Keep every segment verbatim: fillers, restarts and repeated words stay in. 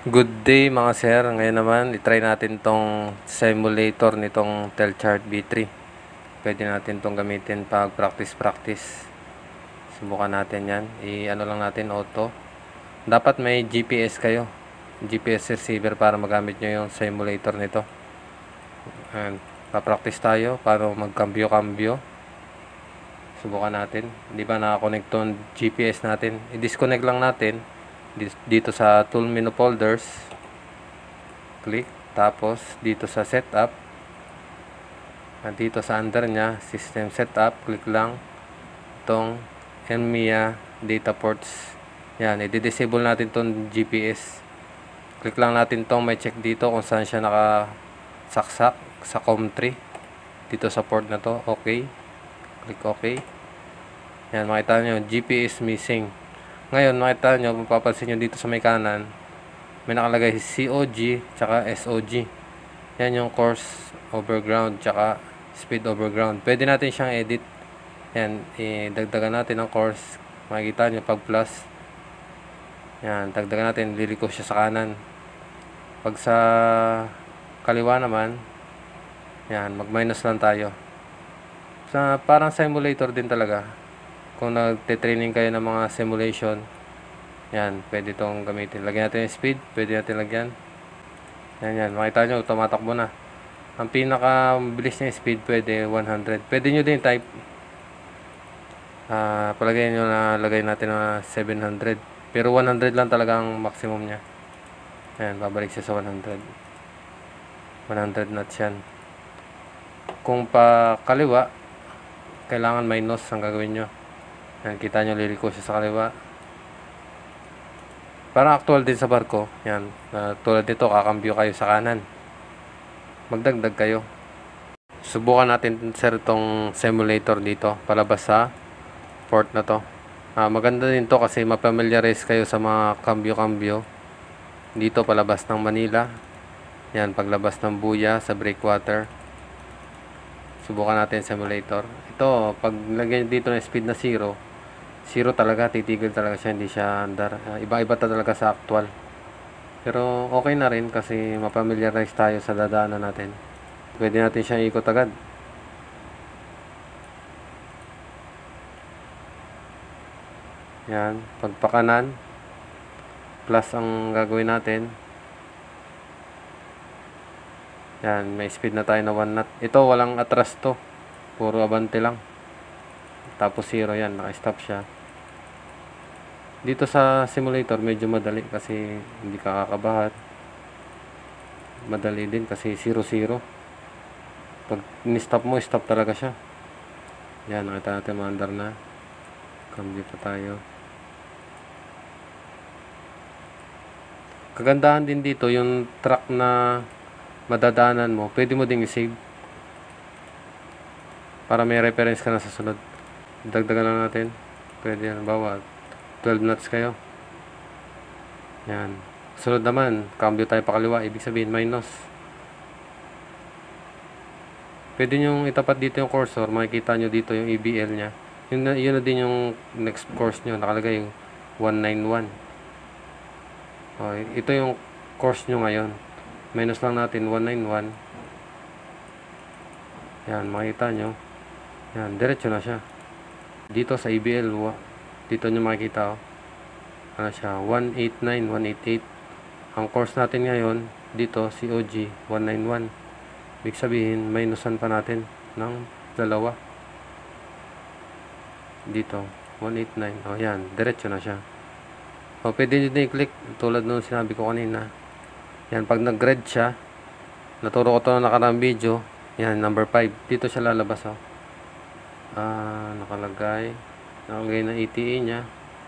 Good day mga sir. Ngayon naman, itry natin tong simulator nitong Telchart B three. Pwede natin tong gamitin pag practice-practice. Subukan natin yan. I-ano lang natin auto. Dapat may G P S kayo. G P S receiver para magamit nyo yung simulator nito. And, pa-practice tayo para magkambyo-kambyo. Subukan natin. Di ba nakakonect tong G P S natin? I-disconnect lang natin. Dito sa tool menu folders, click, tapos dito sa setup, at dito sa under nya system setup, click lang itong N M I A data ports. Yan, i-disable natin itong G P S. Click lang natin itong may check dito kung saan siya nakasaksak sa COM three dito sa port na to. Okay, click OK. Yan, makita nyo G P S missing. Ngayon, makita nyo, mapapansin nyo dito sa may kanan, may nakalagay C O G, tsaka S O G. Yan yung course overground, tsaka speed overground. Pwede natin siyang edit. Yan, idagdagan natin ang course. Makikita nyo, pag plus. Yan, dagdagan natin, liliko siya sa kanan. Pag sa kaliwa naman, yan, mag-minus lang tayo. Sa, parang simulator din talaga. Kung nagte-training kayo ng mga simulation, yan, pwede itong gamitin. Lagyan natin yung speed, pwede natin lagyan. Yan, yan, makita nyo, tumatakbo na. Ang pinaka-bilis niya speed, pwede one hundred. Pwede nyo din type. Uh, palagay nyo na, lagay natin na seven hundred. Pero one hundred lang talaga ang maximum niya. Yan, babalik siya sa one hundred. one hundred knots yan. Kung pa kaliwa, kailangan minus ang gagawin nyo. Yan, kita nyo, liliko siya sa kaliwa. Parang actual din sa barko. Yan, uh, tulad nito, kakambyo kayo sa kanan. Magdagdag kayo. Subukan natin sir itong simulator dito, palabas sa port na to. Uh, maganda din to kasi mapamiliarize kayo sa mga kambyo-kambyo. Dito, palabas ng Manila. Yan, paglabas ng Buya sa breakwater. Subukan natin simulator. Ito, pag lagyan dito ng speed na zero, zero talaga, titigil talaga siya, hindi siya andar. Uh, iba-iba talaga sa actual. Pero okay na rin kasi mapamiliarize tayo sa dadaanan natin. Pwede natin siyang ikot agad. Yan, pagpakanan, plus ang gagawin natin. Yan, may speed na tayo na one knot. Ito, walang atras to. Puro abante lang. Tapos zero yan, naka-stop siya. Dito sa simulator, medyo madali kasi hindi ka kakabahan. Madali din kasi zero zero. Pag ni-stop mo, stop talaga siya. Yan, nakita natin maandar na. Cambio pa tayo. Kagandahan din dito, yung track na madadaanan mo, pwede mo ding i-save para may reference ka na sa sunod. Dagdagan lang natin. Pwede yan, bawa twelve knots kayo. Yan. Sunod naman, cambio tayo pa kaliwa, ibig sabihin minus. Pwede nyo itapat dito yung cursor, makikita nyo dito yung E B L nya. Yun na, yun na din yung next course nyo, nakalagay yung one ninety-one. Okay, ito yung course nyo ngayon. Minus lang natin one ninety-one. Yan, makita nyo. Yan, diretso na siya. Dito sa E B L, dito nyo makikita, oh. Ano siya, one eighty-nine, one eighty-eight. Ang course natin ngayon, dito, C O G, one ninety-one. Ibig sabihin, minusan pa natin ng dalawa. Dito, one eighty-nine. O, yan, diretso na siya. O, pwede nyo din i-click, tulad nung sinabi ko kanina. Yan, pag nag-red siya, naturo ko ito na nakaraang video. Yan, number five. Dito siya lalabas, oh. Ah, nakalagay. Nakalagay na E T A niya.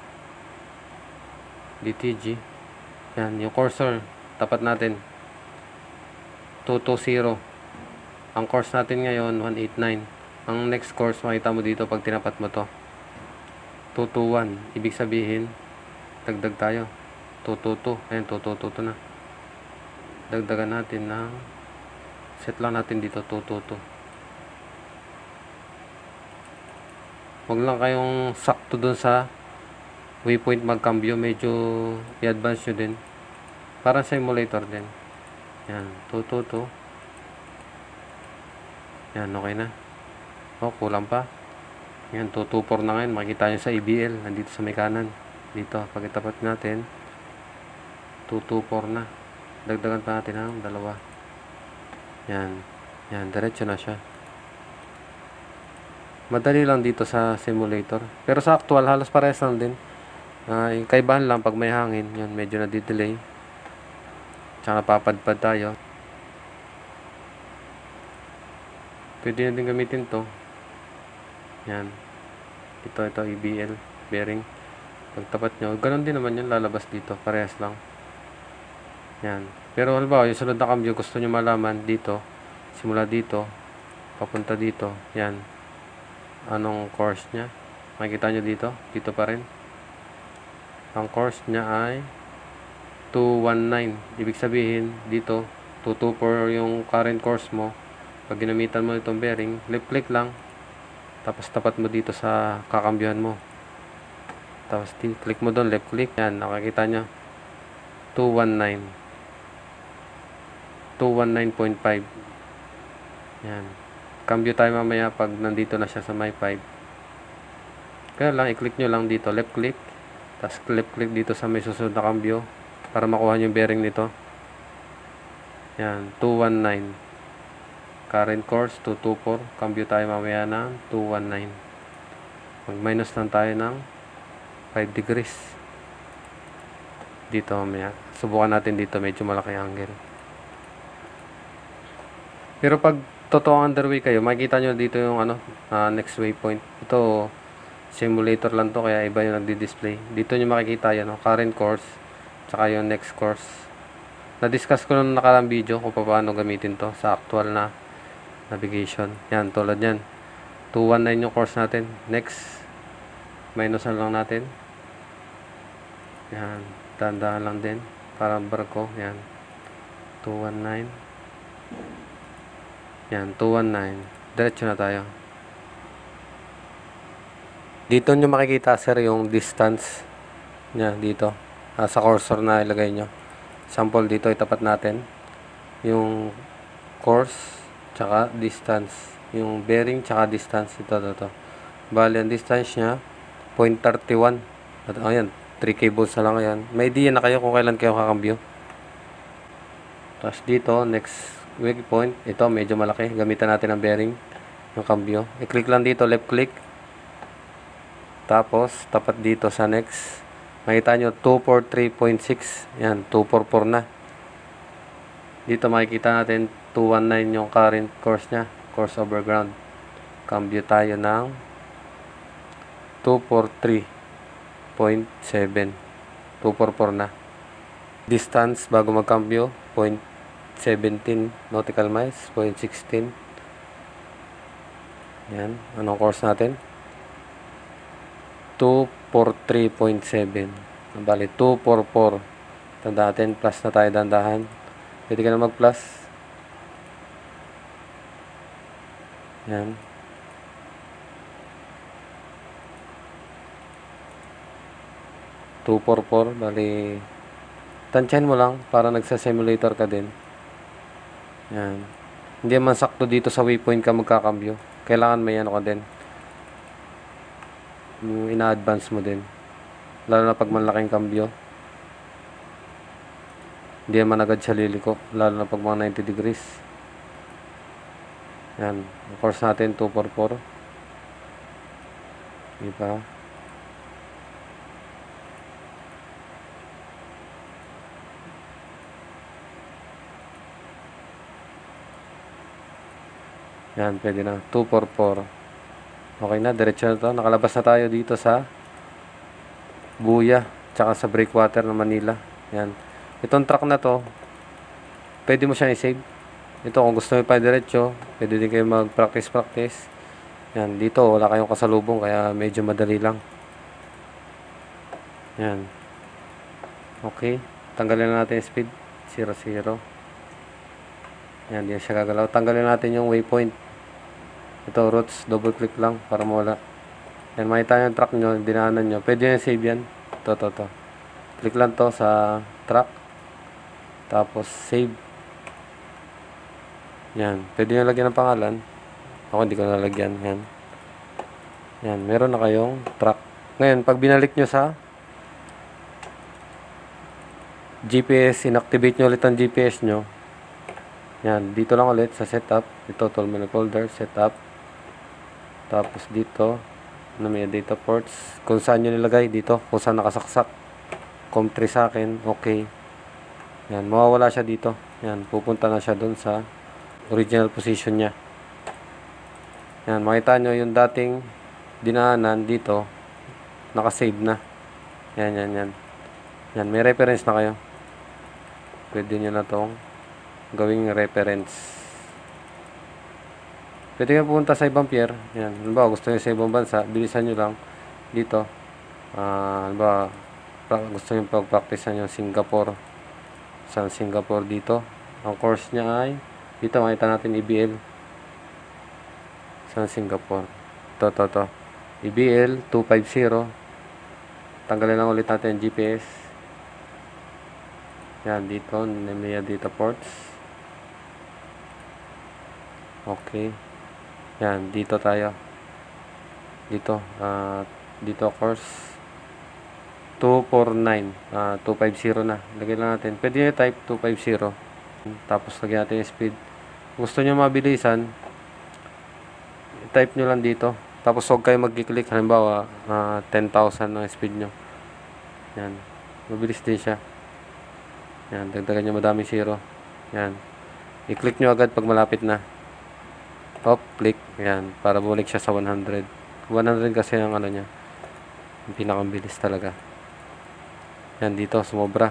D T G. Yan, yung cursor. Tapat natin. two twenty. Ang course natin ngayon, one eighty-nine. Ang next course, makita mo dito pag tinapat mo to. two twenty-one. Ibig sabihin, dagdag tayo. two twenty-two. Ayan, two twenty-two na. Dagdagan natin ng set lang natin dito two twenty-two. Huwag lang kayong sakto dun sa waypoint magkambyo, medyo i-advance nyo din Parang simulator din. Yan, two two two. Yan, okay na. Oh, kulang pa. Yan, two two four na ngayon. Makikita nyo sa E B L. Nandito sa may kanan. Dito, pag itapat natin, two two four na. Dagdagan pa natin ang dalawa. Yan. Yan, diretso na siya. Madali lang dito sa simulator. Pero sa actual, halos parehas lang din. Uh, yung kaibahan lang pag may hangin. Yan, medyo nadidelay. Tsaka papadpad tayo. Pwede na din gamitin to. Yan. Ito, ito, E B L. Bearing. Pagtapat nyo. Ganon din naman yan. Lalabas dito. Parehas lang. Yan. Pero halimbawa, yung sunod na cambio, gusto nyo malaman dito. Simula dito. Papunta dito. Yan. Anong course nya? Makikita nyo dito. Dito pa rin. Ang course nya ay two one nine. Ibig sabihin, dito, two two four yung current course mo. Pag ginamitan mo itong bearing, left click lang. Tapos tapat mo dito sa kakambyohan mo. Tapos click mo doon, left click. Yan, nakakita nyo. two one nine. two one nine point five. Yan. Cambio tayo mamaya pag nandito na siya sa my five. Kaya lang, i-click nyo lang dito, left click. Tapos left click dito sa may susunod na cambio. Para makuha yung bearing nito. Yan, two one nine. Current course, two two four. Cambio tayo mamaya ng two one nine. Mag-minus lang tayo ng five degrees. Dito mamaya. Subukan natin dito. Medyo malaki angle. Pero pag totoo underway kayo, makikita nyo dito yung ano, uh, next waypoint. Ito, simulator lang to. Kaya iba yung nagdi-display. Dito nyo makikita yan. No? Current course. Tsaka yung next course. Na-discuss ko nung nakarang video kung paano gamitin to sa actual na navigation. Yan, tulad yan. two one nine yung course natin. Next, minus na lang natin. Yan, dahan-dahan lang din. Parang barko. Yan, two one nine. Yan, two one nine. Diretso na tayo. Dito nyo makikita, sir, yung distance nya dito. Ah, sa cursor na ilagay nyo. Sample dito, itapat natin. Yung course, tsaka distance. Yung bearing, tsaka distance. Ito, ito, ito. Bali, ang distance nya, zero point three one. At, ayan, three cables na lang yan. May idea na kayo kung kailan kayo kakambyo. Tapos dito, next waypoint. Ito, medyo malaki. Gamitan natin ang bearing. Yung cambio. I-click lang dito, left click. Tapos, tapat dito sa next. Makita nyo, two forty-three point six. Yan, two forty-four na. Dito makikita natin, two nineteen yung current course nya. Course overground. Cambio tayo ng two forty-three point seven. two forty-four na. Distance bago magcambio, zero point one seven nautical miles, zero point one six. Yan. Anong course natin? two forty-three point seven. Bali, two forty-four. Tanda natin, plus na tayo dandahan. Pwede ka na mag-plus. Yan. two forty-four. Bali, tansyahin mo lang para nagsa-simulator ka din. Yan. Hindi man sakto dito sa waypoint ka magkakambyo. Kailangan may ano ka din. Ina-advance mo din. Lalo na pag malaking cambio. Hindi naman agad siya liliko. Lalo na pag mga ninety degrees. Yan. Of course natin, two forty-four. Diba? Yan, pwede na. two forty-four. Okay na, diretso na to. Nakalabas na tayo dito sa Buya, tsaka sa Breakwater ng Manila. Yan. Itong truck na to, pwede mo siyang i-save. Ito, kung gusto mo pa diretso, pwede din kayo mag-practice-practice. Yan, dito, wala kayong kasalubong, kaya medyo madali lang. Yan. Okay. Tanggalin na natin yung speed. zero zero. Yan, di siya gagalaw. Tanggalin natin yung waypoint. Ito, routes, double click lang para mawala. Yan, makita yung truck nyo, dinaanan nyo. Pwede nyo save yan. Ito, ito, ito. Click lang to sa truck. Tapos save. Yan. Pwede nyo lagyan ng pangalan. Ako hindi ko nalagyan. Yan. Yan. Meron na kayong track. Ngayon, pag binalik nyo sa G P S, inactivate nyo ulit ang G P S nyo. Yan. Dito lang ulit sa setup. Ito, tool menu folder, setup. Tapos dito, na may data ports. Kung saan nyo nilagay dito. Kung saan nakasaksak. com three sa akin. Okay. Yan. Mawawala siya dito. Yan. Pupunta na siya dun sa original position niya. Yan. Makita nyo yung dating dinaanan dito. Nakasave na. Yan, yan, yan. Yan. May reference na kayo. Pwede nyo na tong gawing reference. Pwede kayo pupunta sa ibang pier. Yan. Halimbawa, gusto nyo sa ibang bansa, bilisan nyo lang dito. Uh, halimbawa, gusto nyo pag-practicean yung Singapore. Sa Singapore dito. Ang course niya ay, dito makita natin E B L. Sa Singapore. Ito, ito, ito. E B L two fifty. Tanggalin lang ulit natin yung G P S. Yan, dito. Nemea data ports. Okay. Yan, dito tayo. Dito. Uh, dito course. two forty-nine. Uh, two fifty na. Lagyan lang natin. Pwede nyo type two fifty. Tapos lagyan natin yung speed. Gusto nyo mabilisan, type nyo lang dito. Tapos huwag kayo mag-click. Halimbawa, uh, ten thousand ang speed nyo. Yan. Mabilis din siya. Yan. Dagdagan nyo madami zero. Yan. I-click nyo agad pag malapit na. Hop, click. Yan. Para bumalik siya sa one hundred. one hundred kasi ang ano niya. Yung pinakabilis talaga. Yan. Dito. Sumobra.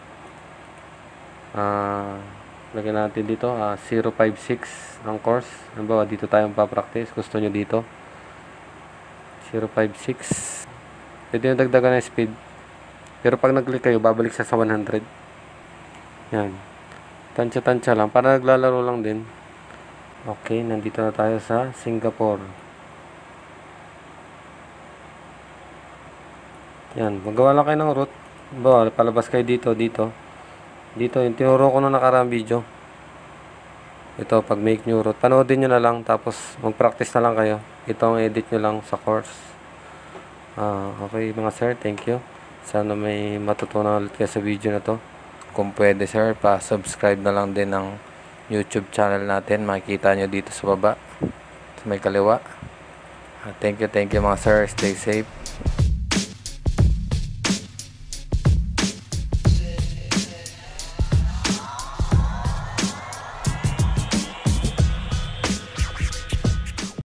Ah... Uh, lagyan natin dito, uh, zero five six ang course. Halimbawa, dito tayong pa-practice. Gusto nyo dito. zero five six. Pwede nyo dagdagan ng speed. Pero pag nag-click kayo, babalik siya sa one hundred. Yan. Tansya-tansya lang. Para naglalaro lang din. Okay, nandito na tayo sa Singapore. Yan. Magawa lang kayo ng route. Halimbawa, palabas kayo dito, dito. Dito, yung tinuro ko na nakaraang video. Ito, pag make new route. Panoodin nyo na lang, tapos mag-practice na lang kayo. Ito ang edit nyo lang sa course. Uh, okay mga sir, thank you. Sana may matutunan ulit kayo sa video na to. Kung pwede sir, pa-subscribe na lang din ng YouTube channel natin. Makikita nyo dito sa baba. Sa may kaliwa. Uh, thank you, thank you mga sir. Stay safe.